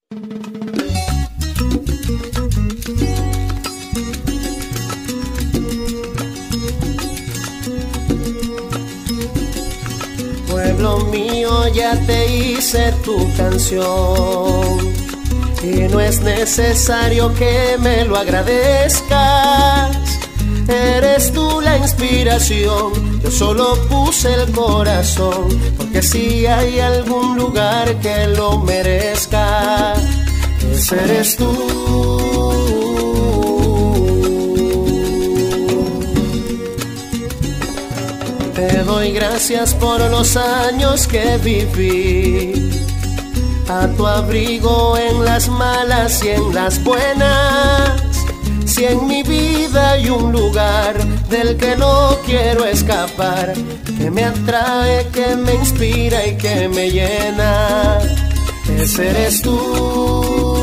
Pueblo mío, ya te hice tu canción y no es necesario que me lo agradezcas. Eres tú la inspiración, yo solo puse el corazón, porque si hay algún lugar que lo merezca, ese eres tú. Te doy gracias por los años que viví, a tu abrigo en las malas y en las buenas. Si en mi vida hay un lugar del que no quiero escapar, que me atrae, que me inspira y que me llena, ese eres tú.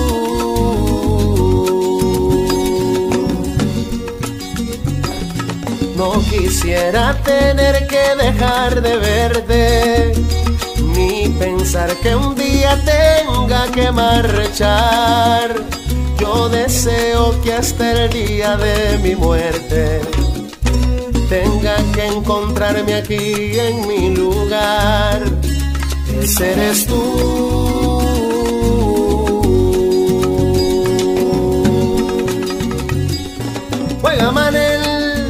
No quisiera tener que dejar de verte, ni pensar que un día tenga que marchar. Yo deseo que hasta el día de mi muerte tenga que encontrarme aquí en mi lugar, ese eres tú. Juega Manel.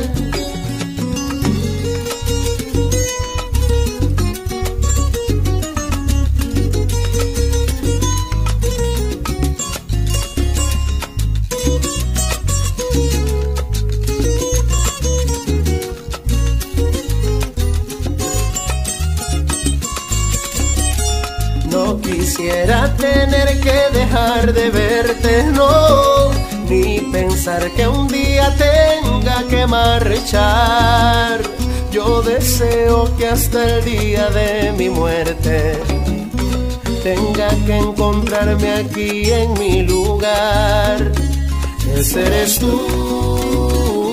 No quisiera tener que dejar de verte, no, ni pensar que un día tenga que marchar. Yo deseo que hasta el día de mi muerte tenga que encontrarme aquí en mi lugar, ese eres tú.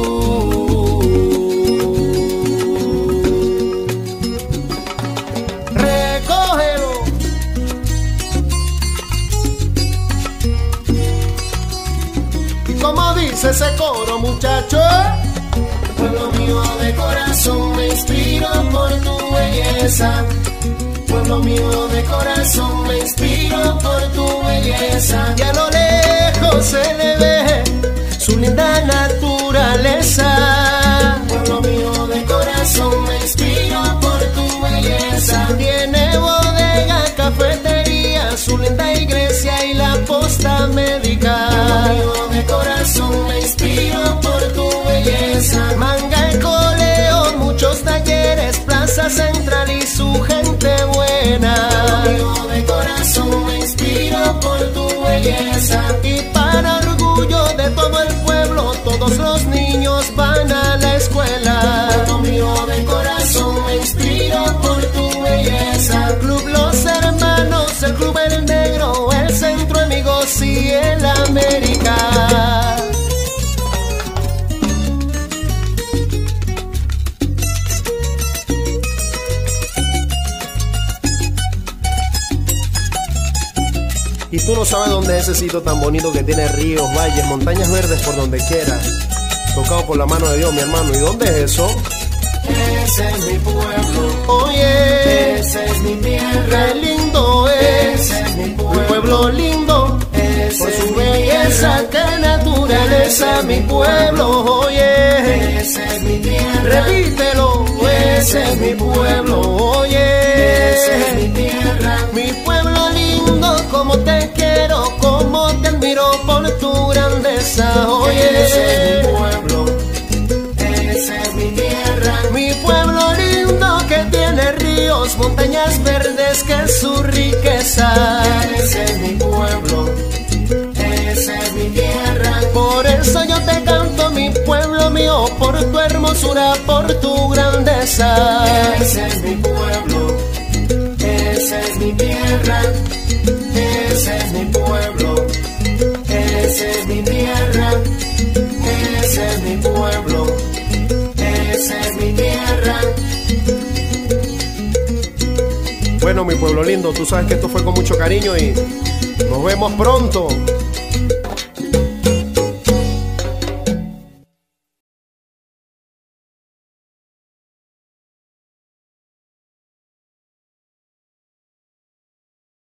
Como dice ese coro, muchacho. Pueblo mío de corazón, me inspiro por tu belleza. Pueblo mío de corazón, me inspiro por tu belleza. Y a lo lejos se le ve su linda naturaleza. Pueblo mío de corazón, me inspiro por tu belleza. Tiene bodega, cafetería, su linda iglesia y la posta médica. Pueblo mío de corazón, me inspiro por tu belleza. Manga y coleo, muchos talleres, plaza central y su gente buena. Pueblo mío de corazón, me inspiro por tu belleza. Y para orgullo de todo el pueblo, todos los niños van a la escuela. Pueblo mío de corazón, me inspiro por tu belleza. Club Los Hermanos, el Club El Negro, el Centro Amigos y el América. Y tú no sabes dónde es ese sitio tan bonito que tiene ríos, valles, montañas verdes por donde quiera, tocado por la mano de Dios, mi hermano. ¿Y dónde es eso? Ese es mi pueblo, oye, esa es mi tierra, qué lindo es, ese es mi pueblo lindo, por su belleza, qué naturaleza, mi pueblo, oye, esa es mi tierra, repítelo, ese es mi pueblo, oye, esa es mi tierra, mi pueblo lindo, como te quiero, como te admiro por tu grandeza, oye, ese es mi pueblo, esa es mi tierra, mi pueblo lindo que tiene ríos, montañas verdes, que es su riqueza, ese es mi pueblo, esa es mi tierra, por eso yo te canto, mi pueblo mío, por tu hermosura, por tu grandeza, ese es mi pueblo, esa es mi tierra, ese es mi pueblo, esa es mi tierra, ese es mi pueblo, esa es mi tierra. Bueno, mi pueblo lindo, tú sabes que esto fue con mucho cariño y Nos vemos pronto.